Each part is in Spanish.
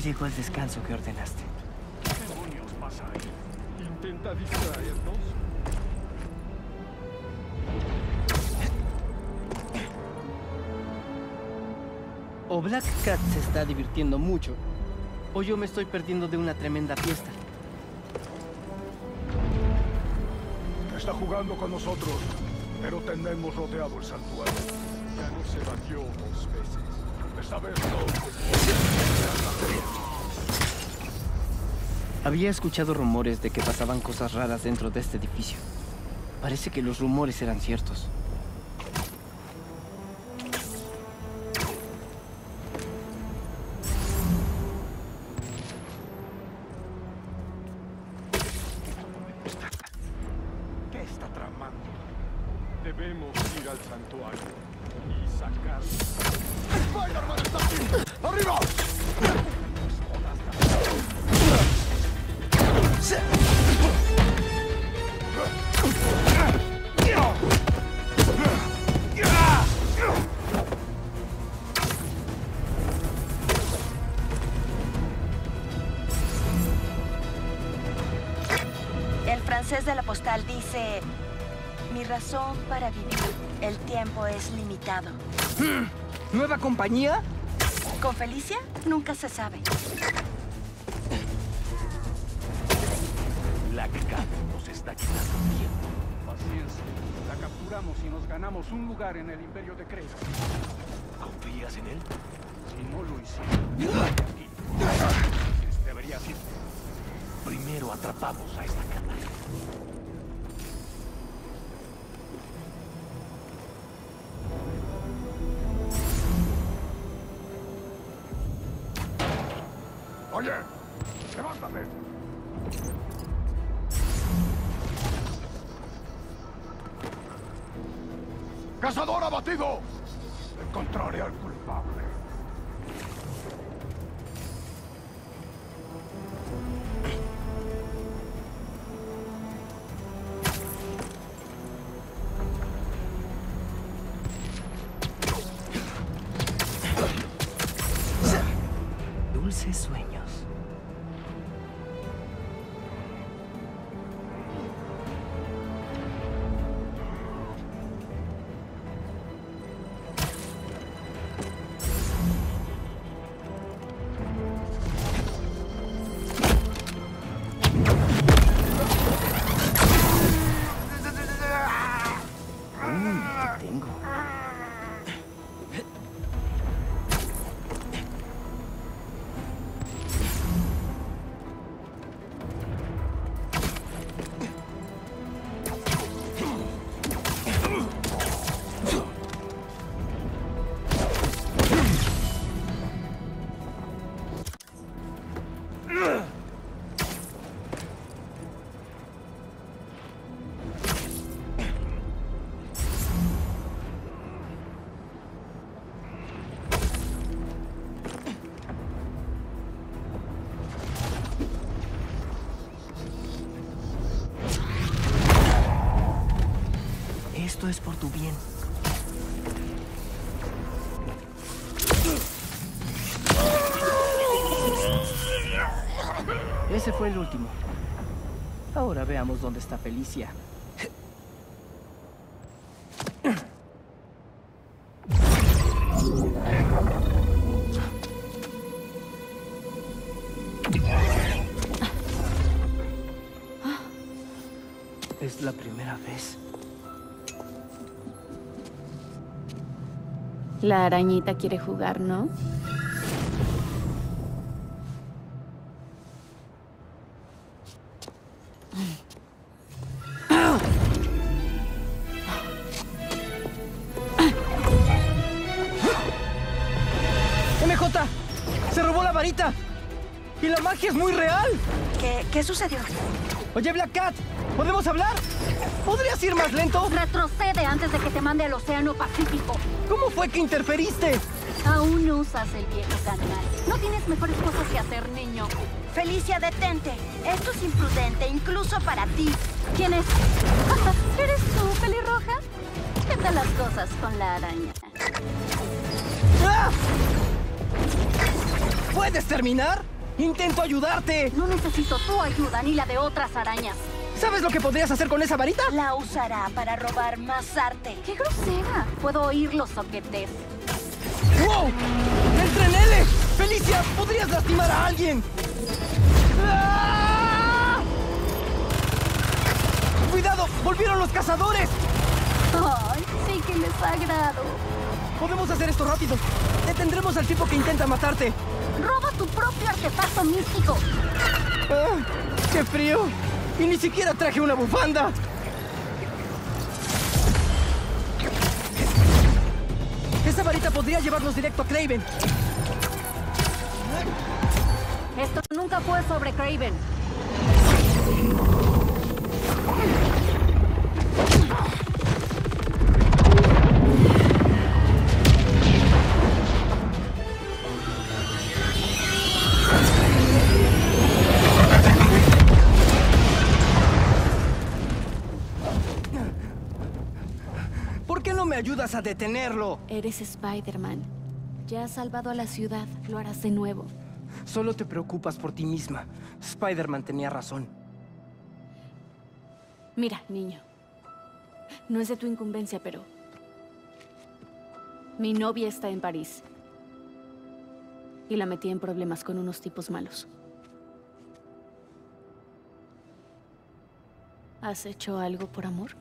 llegó el descanso que ordenaste. ¿Qué demonios pasa ahí? ¿Intenta distraernos? O Black Cat se está divirtiendo mucho, o yo me estoy perdiendo de una tremenda fiesta. Está jugando con nosotros, pero tenemos rodeado el santuario. Ya no se batió 2 veces. Esta vez no. Había escuchado rumores de que pasaban cosas raras dentro de este edificio. Parece que los rumores eran ciertos. ¿Qué está tramando? Debemos ir al santuario y sacar... ¡Spider-Man está aquí! ¡Arriba! El francés de la postal dice: mi razón para vivir, el tiempo es limitado. ¿Nueva compañía? ¿Con Felicia? Nunca se sabe. Black Cat nos está quitando tiempo. Paciencia. La capturamos y nos ganamos un lugar en el Imperio de Creta. ¿Confías en él? Si no lo hiciera, aquí. Debería ir. Primero atrapamos a esta canalla. Oye, levántate. ¡Cazador abatido! Encontraré al culpable. Dulces sueños. Te tengo. Esto es por tu bien. Ese fue el último. Ahora veamos dónde está Felicia. Es la primera vez. La arañita quiere jugar, ¿no? ¡MJ! ¡Se robó la varita! ¡Y la magia es muy real! ¿Qué sucedió? Oye, Black Cat, ¿podemos hablar? ¿Podrías ir más lento? Retrocede antes de que te mande al Océano Pacífico. ¿Cómo fue que interferiste? Aún usas el viejo canal. No tienes mejores cosas que hacer, niño. Felicia, detente. Esto es imprudente, incluso para ti. ¿Quién es? ¿Eres tú, pelirroja? ¿Qué tal las cosas con la araña? ¡Ah! ¿Puedes terminar? Intento ayudarte. No necesito tu ayuda ni la de otras arañas. ¿Sabes lo que podrías hacer con esa varita? La usará para robar más arte. ¡Qué grosera! Puedo oír los soquetes. ¡Wow! ¡Entra en L! ¡Felicia! ¡Podrías lastimar a alguien! ¡Ah! ¡Cuidado! ¡Volvieron los cazadores! ¡Ay, sí que les agrado! Podemos hacer esto rápido. Detendremos al tipo que intenta matarte. ¡Roba tu propio artefacto místico! ¡Ah! ¡Qué frío! Y ni siquiera traje una bufanda. Esa varita podría llevarnos directo a Kraven. Esto nunca fue sobre Kraven. ¿Por qué no me ayudas a detenerlo? Eres Spider-Man. Ya has salvado a la ciudad. Lo harás de nuevo. Solo te preocupas por ti misma. Spider-Man tenía razón. Mira, niño. No es de tu incumbencia, pero... mi novia está en París. Y la metí en problemas con unos tipos malos. ¿Has hecho algo por amor?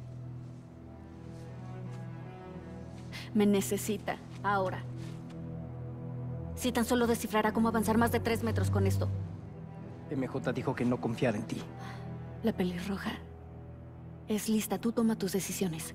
Me necesita, ahora. Si tan solo descifrara cómo avanzar más de 3 metros con esto. MJ dijo que no confiara en ti. La pelirroja es lista. Tú toma tus decisiones.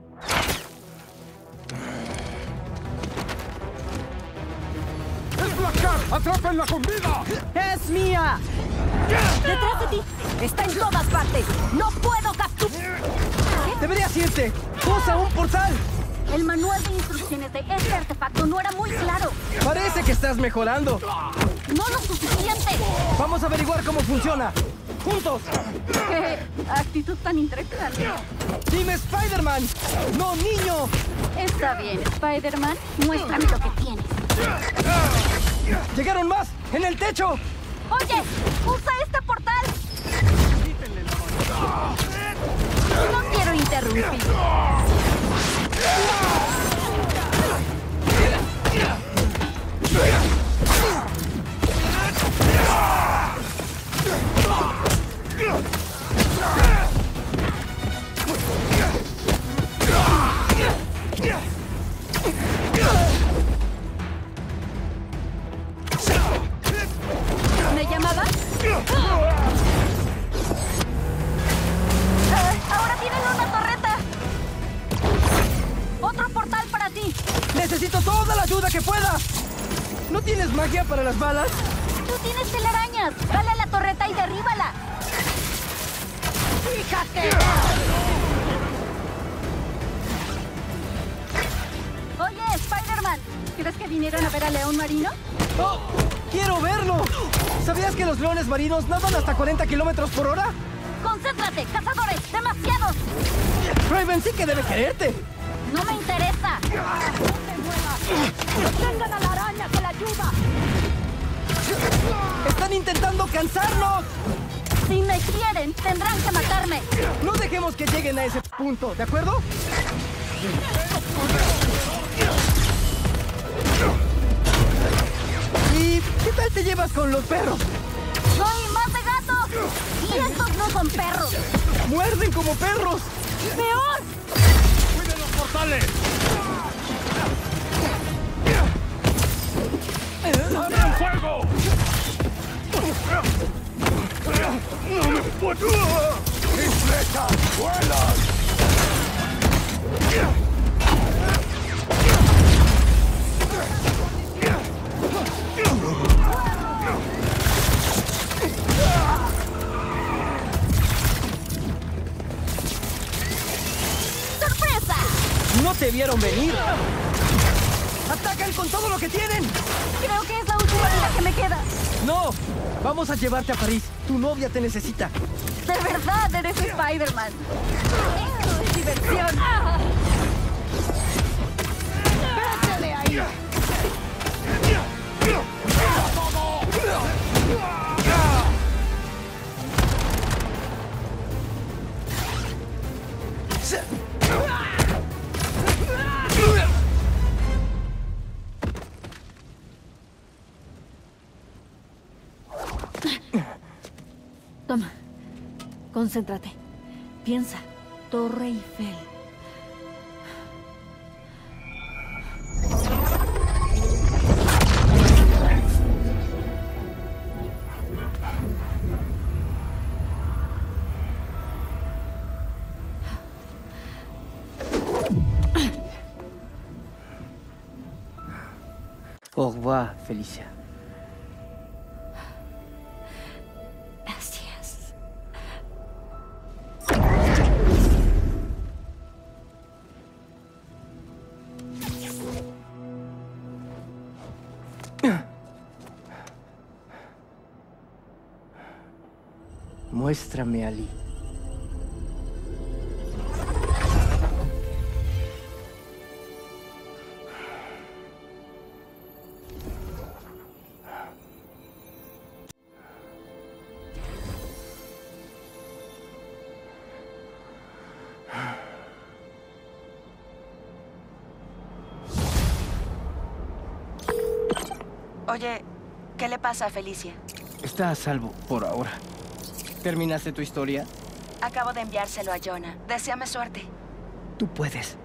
¡Es Black Cat! ¡Atrápenla con vida! ¡Es mía! ¡Detrás de ti! ¡Está en todas partes! ¡No puedo capturar! ¡Deberías irte! ¡Usa un portal! El manual de instrucciones de este artefacto no era muy claro. Parece que estás mejorando. ¡No lo suficiente! Vamos a averiguar cómo funciona. ¡Juntos! ¡Qué actitud tan interesante! ¡Dime Spider-Man! ¡No, niño! Está bien, Spider-Man. Muéstrame lo que tienes. ¡Llegaron más! ¡En el techo! ¡Oye! ¡Usa este portal! No quiero interrumpir. ¿Me llamaba? Ahora tienen una torreta. Otro portal para ti. ¡Necesito toda la ayuda que pueda! ¿No tienes magia para las balas? Tú tienes telarañas. Dale a la torreta y derríbala. ¡Fíjate! Oye, Spider-Man. ¿Crees que vinieron a ver al león marino? ¡Oh! ¡Quiero verlo! ¿Sabías que los leones marinos nadan hasta 40 kilómetros por hora? ¡Concéntrate, cazadores! ¡Demasiados! Raven sí que debe quererte. ¡No me interesa! ¡No te muevas! ¡Detengan a la araña que la ayuda! ¡Están intentando cansarnos! Si me quieren, tendrán que matarme. No dejemos que lleguen a ese punto, ¿de acuerdo? ¿Y qué tal te llevas con los perros? ¡Soy más de gatos! ¡Y estos no son perros! ¡Muerden como perros! ¡Peor! ¡Cuiden los portales! ¡Abran fuego! ¡No me puedo! ¡Mis flechas vuelan! ¡Sorpresa! ¡No te vieron venir! ¡Atacan con todo lo que tienen! Creo que es la última vida que me queda. ¡No! Vamos a llevarte a París. Tu novia te necesita. De verdad, eres Spider-Man. Esto es diversión. ¡Vete de ahí! Toma. Concéntrate. Piensa. Torre Eiffel. Au revoir, Felicia. Gracias. Muéstrame a Lee. Oye, ¿qué le pasa a Felicia? Está a salvo por ahora. ¿Terminaste tu historia? Acabo de enviárselo a Jonah. Deséame suerte. Tú puedes.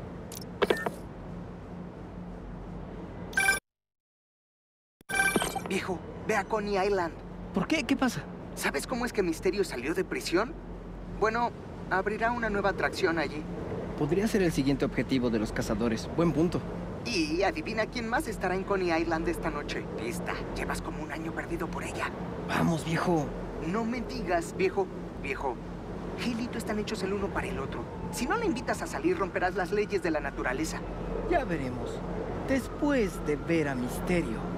Viejo, ve a Coney Island. ¿Por qué? ¿Qué pasa? ¿Sabes cómo es que Misterio salió de prisión? Bueno, abrirá una nueva atracción allí. Podría ser el siguiente objetivo de los cazadores. Buen punto. Y adivina quién más estará en Coney Island esta noche. Pista, llevas como un año perdido por ella. Vamos, viejo. No me digas, viejo. Viejo, Hale y tú están hechos el uno para el otro. Si no la invitas a salir, romperás las leyes de la naturaleza. Ya veremos. Después de ver a Misterio.